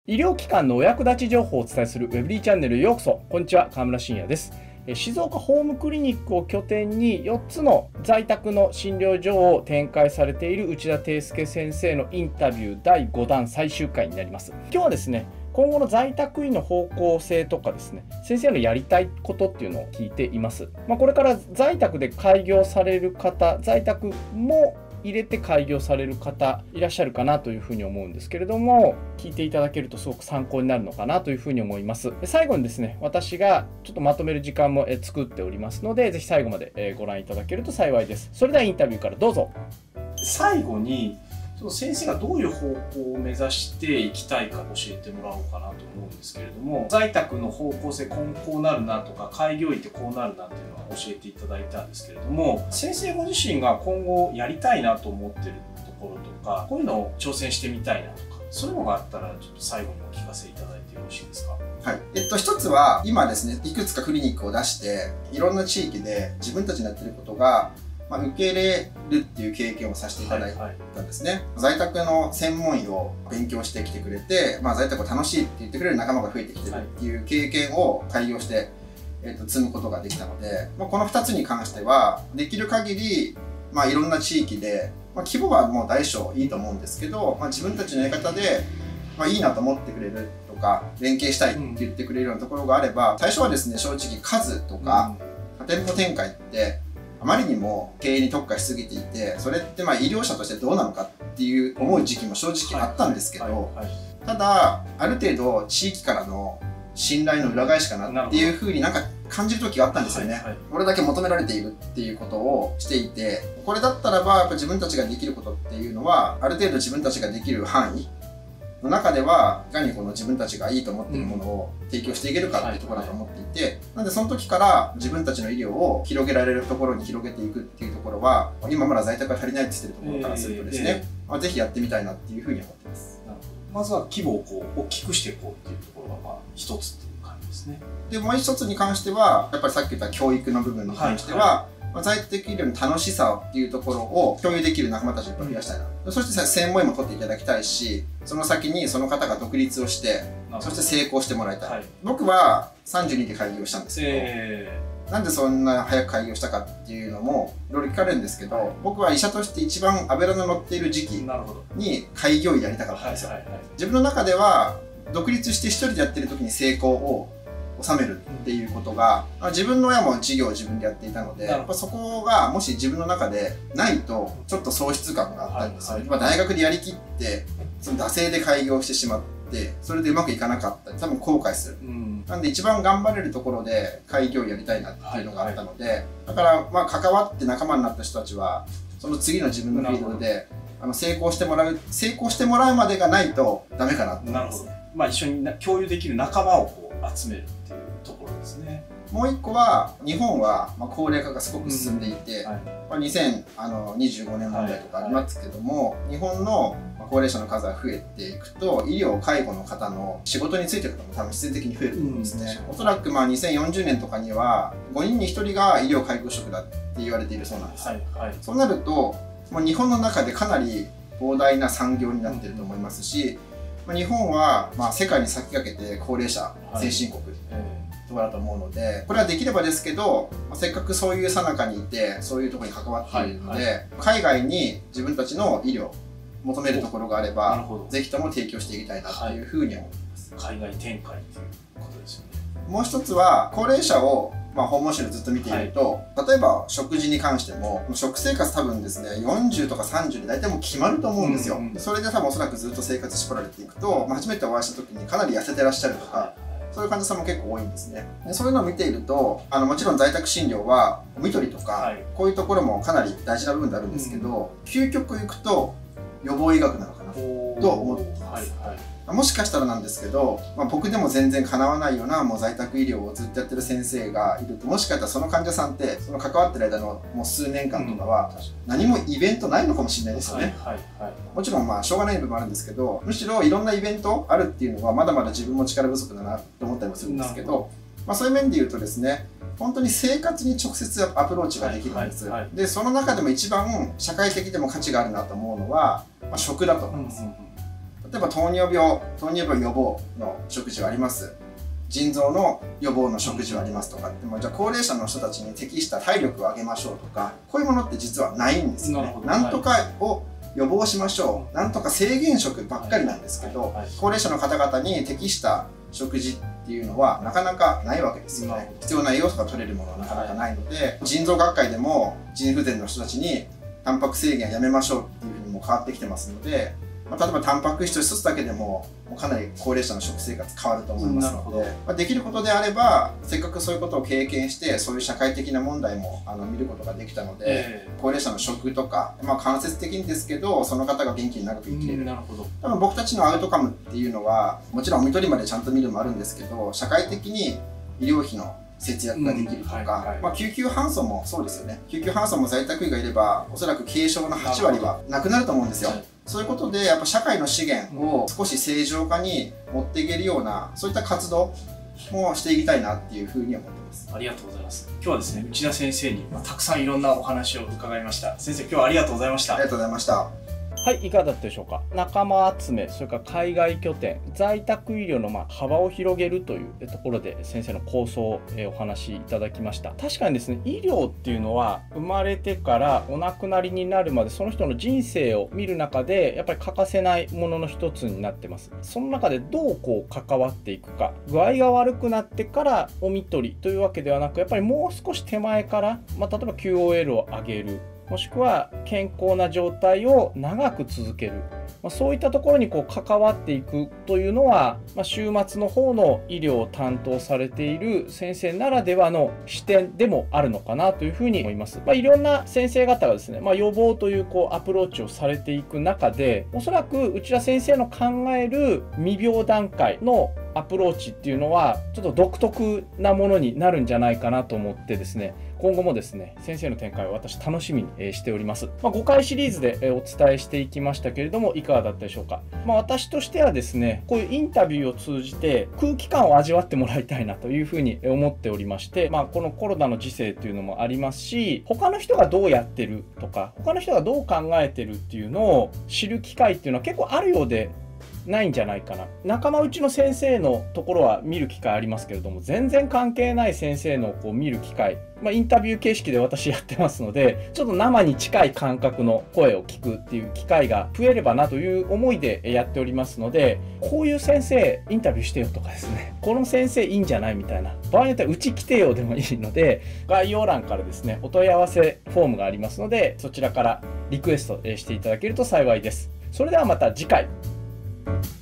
医療機関のお役立ち情報をお伝えするウェブリーチャンネルへようこそ。こんにちは、川村信也です。静岡ホームクリニックを拠点に4つの在宅の診療所を展開されている内田貞介先生のインタビュー第5弾最終回になります。今日はですね、今後の在宅医の方向性とかですね、先生のやりたいことっていうのを聞いています。これから在宅で開業される方、在宅も入れて開業される方いらっしゃるかなというふうに思うんですけれども、聞いていただけるとすごく参考になるのかなというふうに思います。で、最後にですね、私がちょっとまとめる時間も作っておりますので、ぜひ最後までご覧いただけると幸いです。それではインタビューからどうぞ。最後に先生がどういう方向を目指していきたいか教えてもらおうかなと思うんですけれども、在宅の方向性こうなるなとか、開業医ってこうなるなっていうのは教えていただいたんですけれども、先生ご自身が今後やりたいなと思ってるところとか、こういうのを挑戦してみたいなとか、そういうのがあったらちょっと最後にお聞かせいただいてよろしいですか。 はい。一つは今ですね、いくつかクリニックを出していろんな地域で自分たちのやってることが受け入れるっていう経験をさせていただいたんですね。在宅の専門医を勉強してきてくれて、在宅を楽しいって言ってくれる仲間が増えてきてるっていう経験を開業して、積むことができたので、この2つに関してはできる限り、いろんな地域で、規模はもう大小いいと思うんですけど、自分たちのやり方で、いいなと思ってくれるとか連携したいって言ってくれるようなところがあれば、最初はですね、正直数とか店舗展開ってあまりにも経営に特化しすぎていて、それって医療者としてどうなのかっていう思う時期も正直あったんですけど、ただある程度地域からの信頼の裏返しかなっていうふうに感じる時があったんですよね。これだけ求められているっていうことをしていて、これだったらばやっぱ自分たちができることっていうのは、ある程度自分たちができる範囲の中ではいかにこの自分たちがいいと思っているものを提供していけるかっていうところだと思っていて、なんでその時から自分たちの医療を広げられるところに広げていくっていうところは、今まだ在宅が足りないって言ってるところからするとですね、ぜひやってみたいなっていうふうに思ってます。 まずは規模を大きくしていこうっていうところが一つっていう感じですね。 でもう一つに関してはやっぱりさっき言った教育の部分に関しては、在宅医療の楽しさっていうところを共有できる仲間たちを増やしたいな、そして専門医も取っていただきたいし、その先にその方が独立をして、そして成功してもらいたい。僕は32で開業したんですけど、なんでそんな早く開業したかっていうのもいろいろ聞かれるんですけど、僕は医者として一番脂の乗っている時期に開業医やりたかったんですよ。自分の中では独立して一人でやってる時に成功を収めるっていうことが、自分の親も事業を自分でやっていたので、やっぱそこがもし自分の中でないとちょっと喪失感があったんですよね。大学でやりきってその惰性で開業してしまって、それでうまくいかなかったり多分後悔する、なんで一番頑張れるところで開業をやりたいなっていうのがあったので、だから関わって仲間になった人たちはその次の自分のフィールドで成功してもらうまでがないとダメかなと思います。 一緒に共有できる仲間を集めるっていうところですね。 もう一個は日本は高齢化がすごく進んでいて、2025年問題とかありますけども、日本の高齢者の数が増えていくと、医療介護の方の仕事についてる方も多分必然的に増えると思うんですね。おそらく2040年とかには5人に1人が医療介護職だって言われているそうなんです。そうなると日本の中でかなり膨大な産業になっていると思いますし、日本は世界に先駆けて高齢者先進国とかだと思うので、これはできればですけど、せっかくそういう最中にいてそういうところに関わっているので、海外に自分たちの医療求めるところがあればぜひとも提供していきたいなというふうに思っています。 海外展開ということですよね。 もう一つは高齢者を訪問診療ずっと見ていると、例えば食事に関しても食生活多分ですね40とか30で大体もう決まると思うんですよ。それで多分おそらくずっと生活してこられていくと、初めてお会いした時にかなり痩せてらっしゃるとか、そういう患者さんも結構多いんですね。でそういうのを見ているともちろん在宅診療は看取りとか、こういうところもかなり大事な部分であるんですけど、究極いくと予防医学なのかなと思ってます。もしかしたらなんですけど、僕でも全然かなわないような在宅医療をずっとやってる先生がいると、もしかしたらその患者さんってその関わってる間のもう数年間とかは何もイベントないのかもしれないですよね。もちろんしょうがない部分もあるんですけど、むしろいろんなイベントあるっていうのはまだまだ自分も力不足だなと思ったりもするんですけど、そういう面で言うとですね、本当に生活に直接アプローチができるんです。でその中でも一番社会的でも価値があるなと思うのは食だと思います。 例えば糖尿病予防の食事はあります。腎臓の予防の食事はありますとかっても、じゃあ高齢者の人たちに適した体力を上げましょうとか、こういうものって実はないんですよね。なんとかを予防しましょう、なんとか制限食ばっかりなんですけど、高齢者の方々に適した食事っていうのはなかなかないわけですよね。必要な栄養素が取れるものはなかなかないので、腎臓学会でも腎不全の人たちにタンパク制限やめましょうっていうふうにも変わってきてますので、例えばタンパク質1つだけでもかなり高齢者の食生活変わると思いますので、できることであれば、せっかくそういうことを経験してそういう社会的な問題も見ることができたので、高齢者の食とか、間接的にですけどその方が元気に長く生きれる。多分僕たちのアウトカムっていうのは、もちろんお看取りまでちゃんと見るのもあるんですけど、社会的に医療費の節約ができるとか、救急搬送もそうですよね。救急搬送も在宅医がいればおそらく軽症の8割はなくなると思うんですよ。そういうことでやっぱ社会の資源を少し正常化に持っていけるような、そういった活動もしていきたいなっていうふうに思ってます。 ありがとうございます。今日はですね、内田先生にたくさんいろんなお話を伺いました。先生、今日はありがとうございました。 ありがとうございました。 はい、いかがだったでしょうか。仲間集め、それから海外拠点、在宅医療の幅を広げるというところで先生の構想をお話しいただきました。確かにですね、医療っていうのは生まれてからお亡くなりになるまでその人の人生を見る中でやっぱり欠かせないものの一つになってます。その中でどう関わっていくか、具合が悪くなってからお看取りというわけではなく、やっぱりもう少し手前から、例えば QOL を上げる、もしくは健康な状態を長く続ける、そういったところに関わっていくというのは、週末の方の医療を担当されている先生ならではの視点でもあるのかなというふうに思います。いろんな先生方がですね、予防というアプローチをされていく中で、おそらく内田先生の考える未病段階のアプローチっていうのはちょっと独特なものになるんじゃないかなと思ってですね、今後もですね、先生の展開を私楽しみにしております。5回シリーズでお伝えしていきましたけれども、いかがだったでしょうか。私としてはですね、こういうインタビューを通じて空気感を味わってもらいたいなというふうに思っておりまして、このコロナの時世というのもありますし、他の人がどうやってるとか、他の人がどう考えてるっていうのを知る機会っていうのは結構あるようでないんじゃないかな。仲間内の先生のところは見る機会ありますけれども、全然関係ない先生の見る機会、インタビュー形式で私やってますので、ちょっと生に近い感覚の声を聞くっていう機会が増えればなという思いでやっておりますので、こういう先生インタビューしてよとかですね、この先生いいんじゃないみたいな、場合によってはうち来てよでもいいので、概要欄からですね、お問い合わせフォームがありますので、そちらからリクエストしていただけると幸いです。それではまた次回。